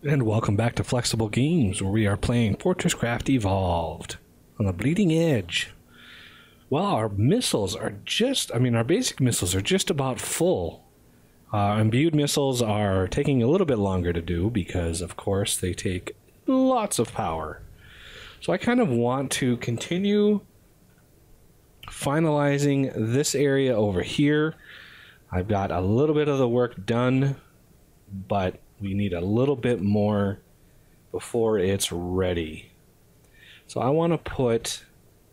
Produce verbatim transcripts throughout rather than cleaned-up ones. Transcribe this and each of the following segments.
And welcome back to Flexible Games, where we are playing FortressCraft Evolved on the bleeding edge. Well, our missiles are just, I mean, our basic missiles are just about full. Uh, imbued missiles are taking a little bit longer to do because, of course, they take lots of power. So I kind of want to continue finalizing this area over here. I've got a little bit of the work done, but we need a little bit more before it's ready. So I want to put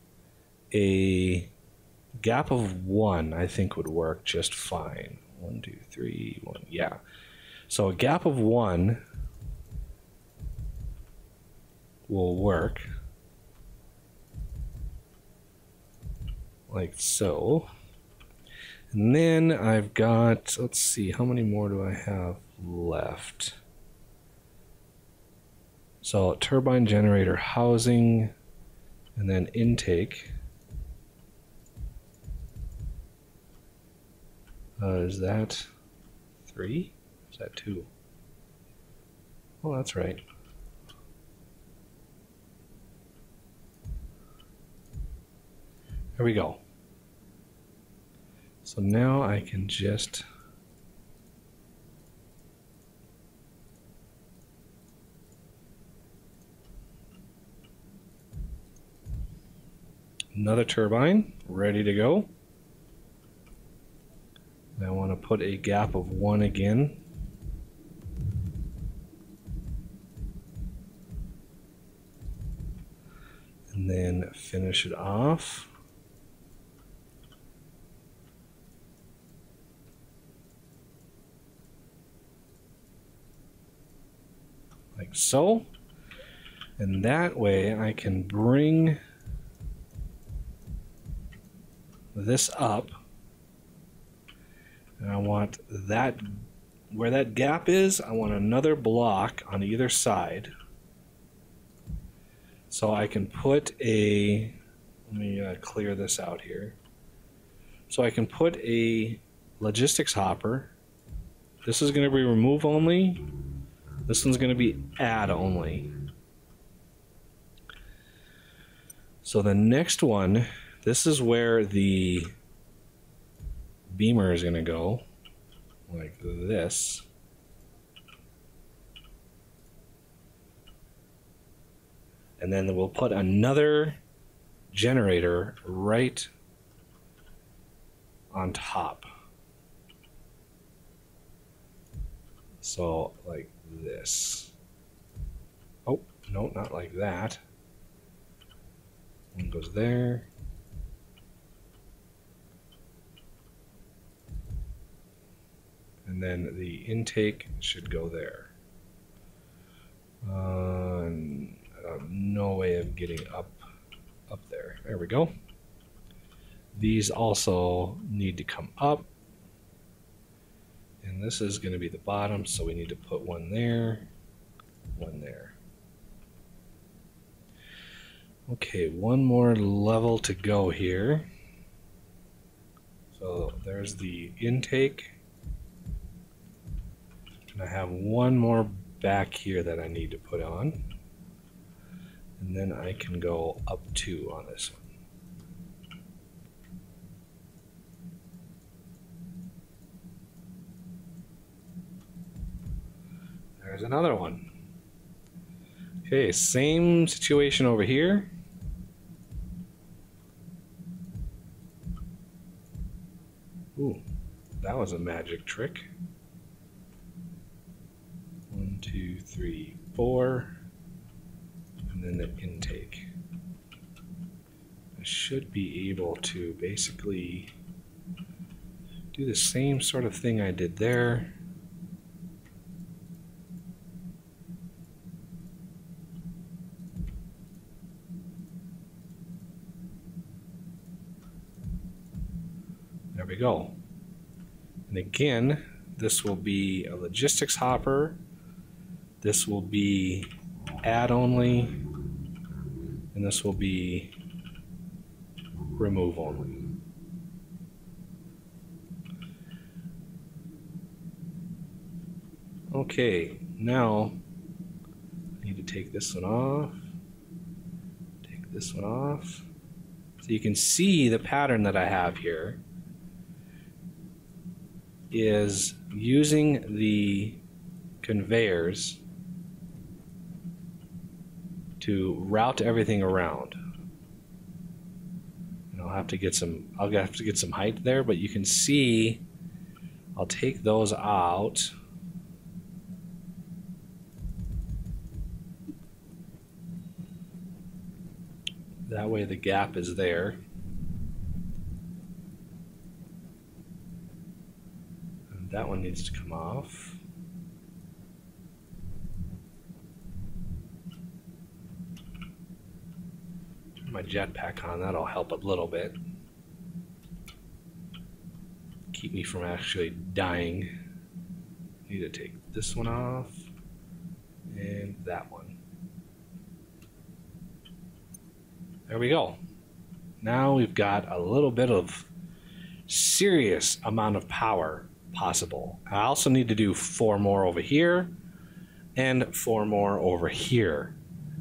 a gap of one, I think would work just fine. One, two, three, one, yeah. So a gap of one will work. Like so. And then I've got, let's see, how many more do I have left? So turbine generator housing, and then intake. Uh, is that three? Is that two? Oh, that's right. There we go. So now I can just another turbine ready to go. I want to put a gap of one again. And then finish it off. Like so. And that way I can bring this up. And I want that, where that gap is, I want another block on either side. So I can put a, let me uh, clear this out here. So I can put a logistics hopper. This is going to be remove only. This one's going to be add only. So the next one, this is where the beamer is going to go, like this. And then we'll put another generator right on top. So like this. Oh, no, not like that. One goes there. And then the intake should go there. Uh, and I have no way of getting up up there. There we go. These also need to come up. And this is going to be the bottom, so we need to put one there, one there. Okay, one more level to go here. So there's the intake. And I have one more back here that I need to put on. And then I can go up two on this one. There's another one. Okay, same situation over here. Ooh, that was a magic trick. One, two, three, four. And then the intake. I should be able to basically do the same sort of thing I did there. There we go. And again, this will be a logistics hopper. This will be add only. And this will be remove only. Okay, now Need to take this one off. Take this one off. So you can see the pattern that I have here is using the conveyors to route everything around. And I'll have to get some I'll have to get some height there, but you can see I'll take those out. That way the gap is there. And that one needs to come off. Turn my jetpack on, that'll help a little bit. Keep me from actually dying. Need to take this one off and that one. There we go. Now we've got a little bit of serious amount of power possible. I also need to do four more over here and four more over here.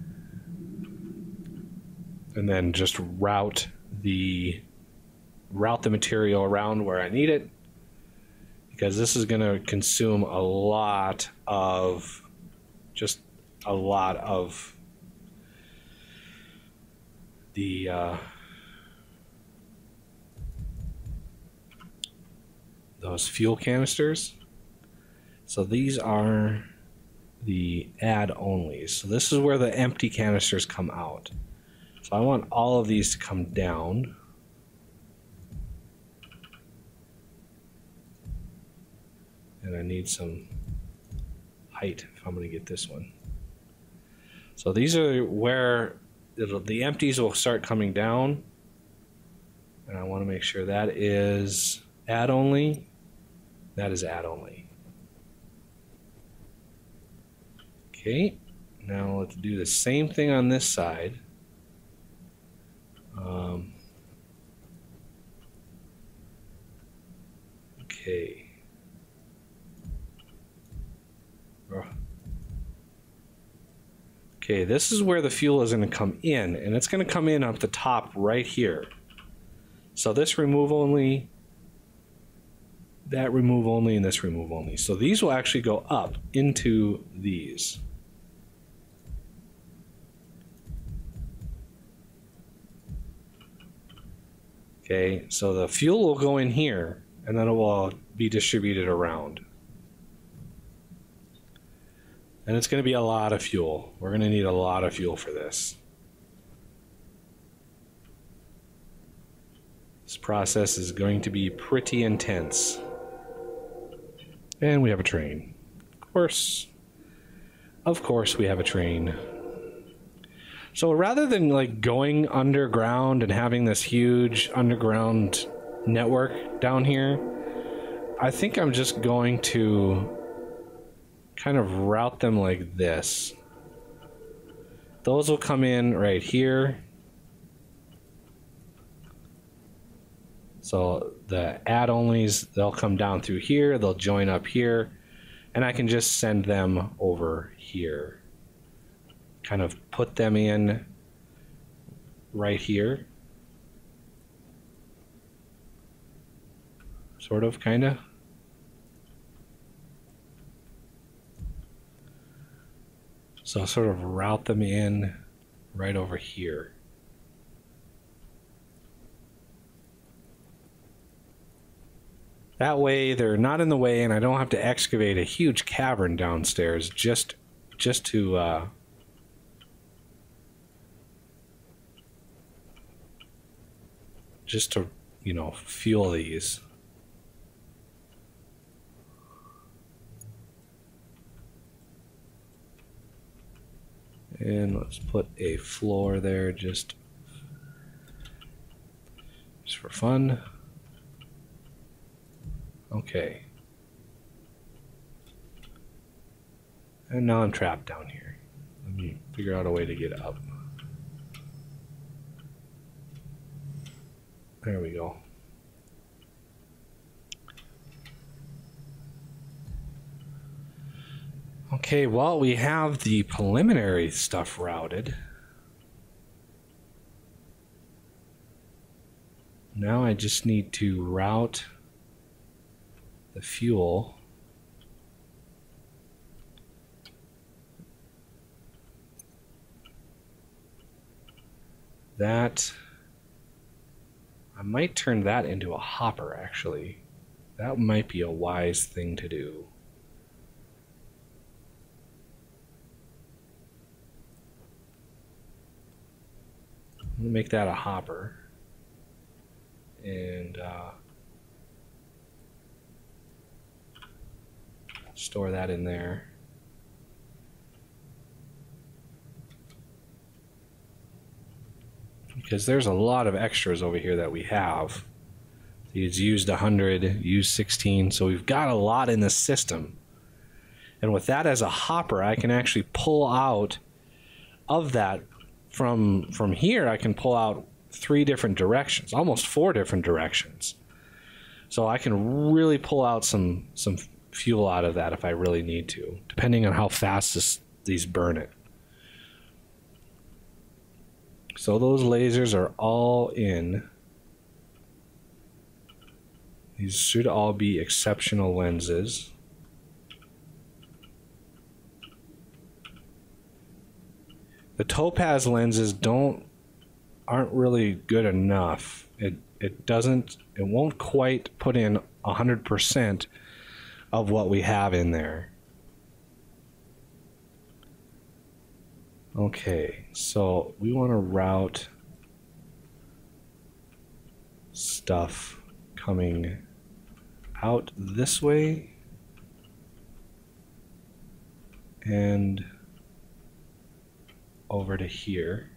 And then just route the route the material around where I need it, because this is going to consume a lot of just a lot of the uh, those fuel canisters. So these are the add onlys. So this is where the empty canisters come out. So I want all of these to come down. And I need some height if I'm going to get this one. So these are where it'll, the empties will start coming down. And I want to make sure that is add only. That is add only. Okay, now let's do the same thing on this side. Um, okay. Okay, this is where the fuel is going to come in, and it's going to come in up the top right here. So this remove only, that remove only, and this remove only. So these will actually go up into these. Okay, so the fuel will go in here, and then it will be distributed around. And it's going to be a lot of fuel. We're going to need a lot of fuel for this. This process is going to be pretty intense. And we have a train. Of course. Of course we have a train. So rather than like going underground and having this huge underground network down here, I think I'm just going to kind of route them like this. Those will come in right here. So the add-onlys, they'll come down through here, they'll join up here, and I can just send them over here. Kind of put them in right here. Sort of, kind of. So I'll sort of route them in right over here. That way they're not in the way, and I don't have to excavate a huge cavern downstairs just just to uh, just to, you know, fuel these. And let's put a floor there just, just for fun. Okay. And now I'm trapped down here. Let me figure out a way to get up. There we go. Okay, well, we have the preliminary stuff routed. Now I just need to route the fuel. That, I might turn that into a hopper, actually. That might be a wise thing to do. I'm gonna make that a hopper. And uh, store that in there. Because there's a lot of extras over here that we have. He's used one hundred, used sixteen, so we've got a lot in the system. And with that as a hopper, I can actually pull out of that from from here. I can pull out three different directions, almost four different directions. So I can really pull out some some fuel out of that if I really need to, depending on how fast this, these burn it. So those lasers are all in. These should all be exceptional lenses. The topaz lenses don't aren't really good enough. It it doesn't it won't quite put in a hundred percent of what we have in there. Okay, so we want to route stuff coming out this way and over to here.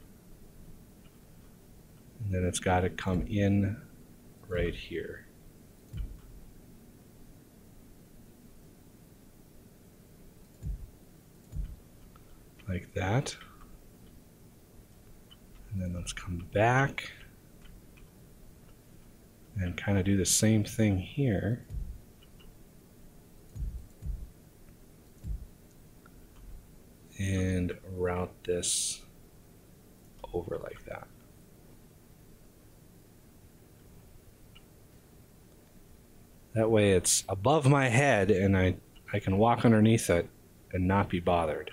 And then it's got to come in right here. Like that. And then let's come back and kind of do the same thing here. And route this over like that. That way it's above my head and I, I can walk underneath it and not be bothered.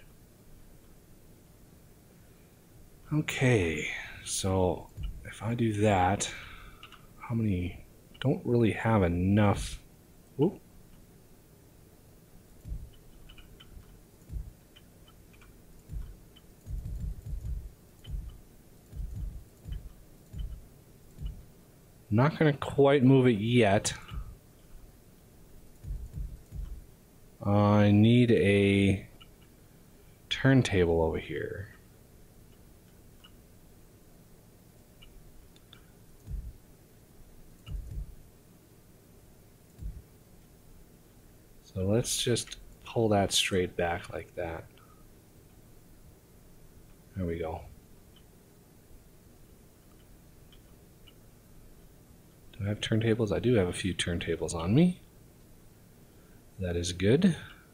Okay, so if I do that, how many, don't really have enough. Oop. Not going to quite move it yet. I need a turntable over here. So let's just pull that straight back like that. There we go. Do I have turntables? I do have a few turntables on me. That is good.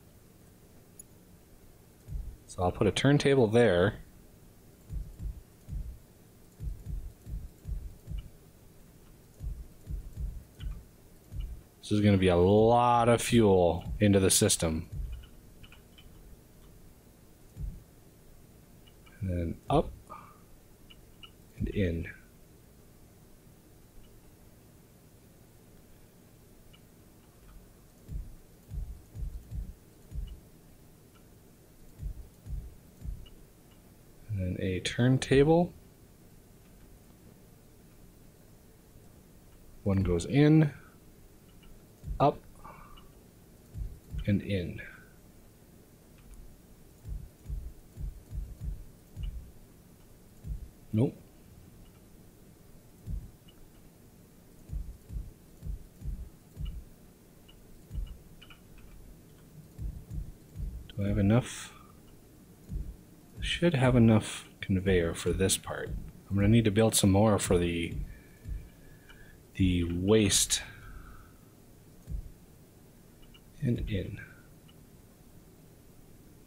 So I'll put a turntable there. This is going to be a lot of fuel into the system. And then up and in. And then a turntable. One goes in, up, and in. Nope. Do I have enough? Should have enough conveyor for this part. I'm going to need to build some more for the the waste. And in.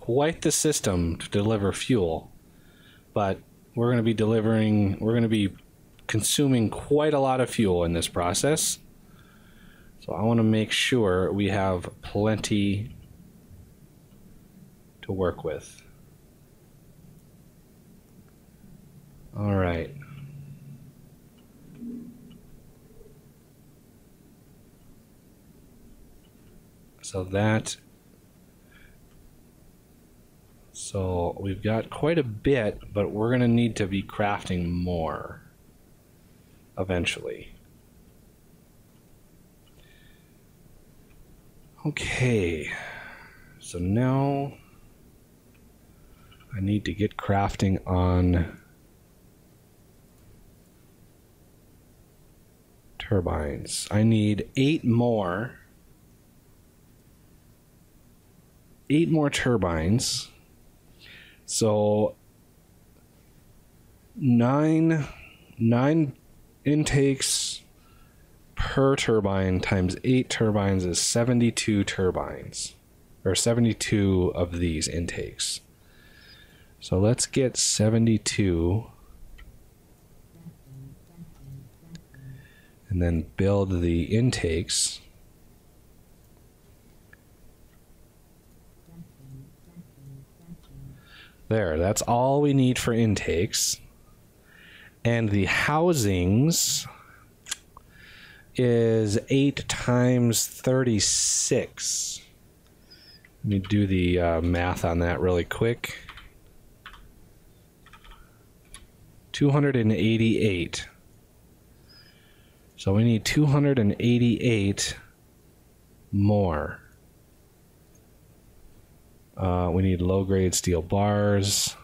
quite the system to deliver fuel, but we're going to be delivering, we're going to be consuming quite a lot of fuel in this process. So I want to make sure we have plenty to work with. All right. So that, so we've got quite a bit, but we're going to need to be crafting more eventually. Okay, so now I need to get crafting on turbines. I need eight more. Eight more turbines. So nine nine intakes per turbine times eight turbines is seventy-two turbines, or seventy-two of these intakes. So let's get seventy-two and then build the intakes. There, that's all we need for intakes. And the housings is eight times thirty-six. Let me do the uh, math on that really quick. two hundred eighty-eight. So we need two hundred eighty-eight more. Uh, we need low-grade steel bars.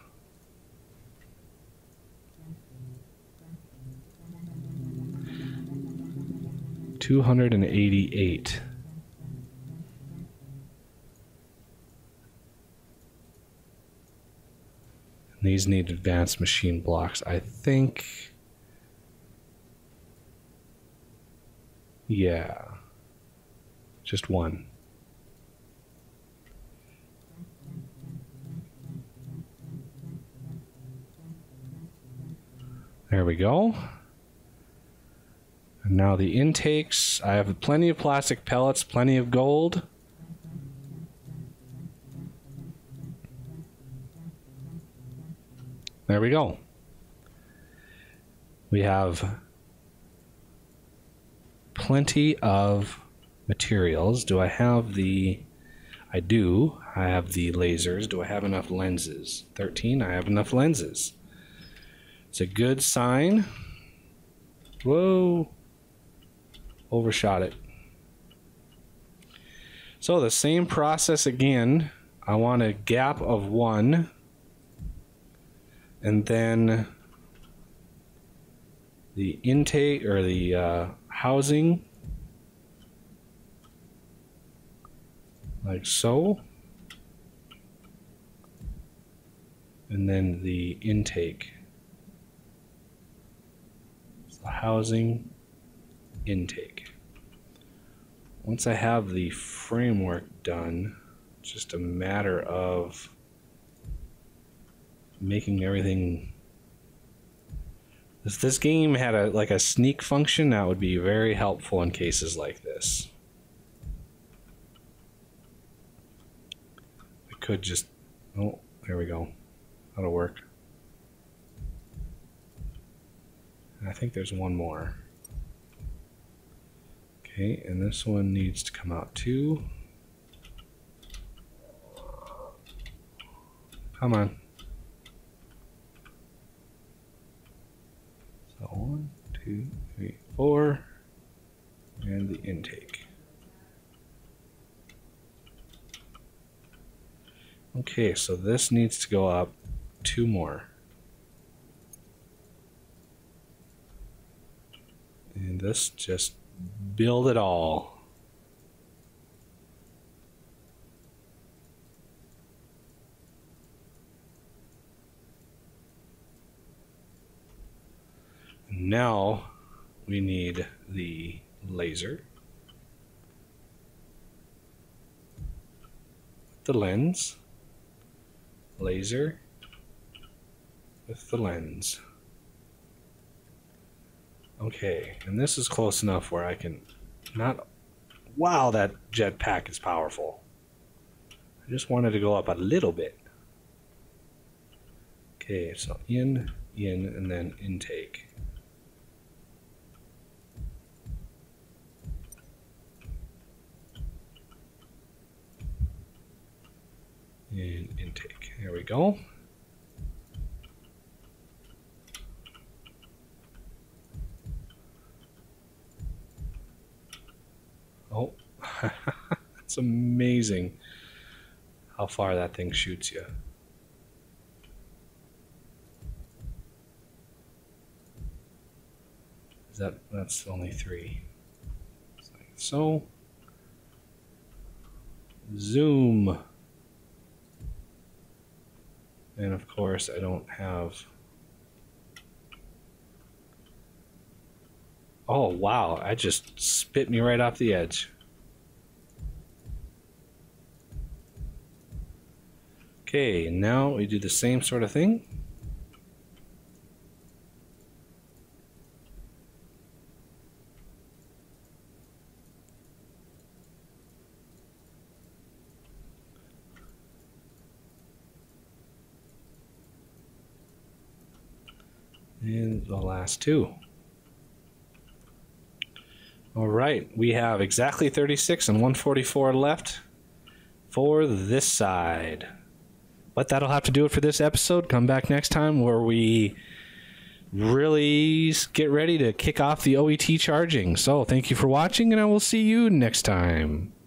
two hundred eighty-eight. And these need advanced machine blocks. I think... Yeah. Just one. There we go. And now the intakes. I have plenty of plastic pellets, plenty of gold. There we go. We have plenty of materials. Do I have the... I do. I have the lasers. Do I have enough lenses? thirteen. I have enough lenses. It's a good sign. Whoa. Overshot it. So the same process again. I want a gap of one. And then the intake or the uh, housing. Like so. And then the intake. So housing, intake. Once I have the framework done, it's just a matter of making everything. If this game had a like a sneak function, that would be very helpful in cases like this. I could just, oh, there we go. That'll work. I think there's one more. Okay, and this one needs to come out too. Come on. So one, two, three, four, and the intake. Okay, so this needs to go up two more. And this just build it all. Now we need the laser, the lens, laser with the lens. Okay, and this is close enough where I can not... Wow, that jetpack is powerful. I just wanted to go up a little bit. Okay, so in, in, and then intake. And intake. There we go. Oh, that's amazing how far that thing shoots you. Is that, that's only three. Like so. Zoom. And of course, I don't have... Oh, wow. I just spit me right off the edge. Okay, now we do the same sort of thing. And the last two. All right, we have exactly thirty-six and one forty-four left for this side. But that'll have to do it for this episode. Come back next time where we really get ready to kick off the O E T charging. So thank you for watching, and I will see you next time.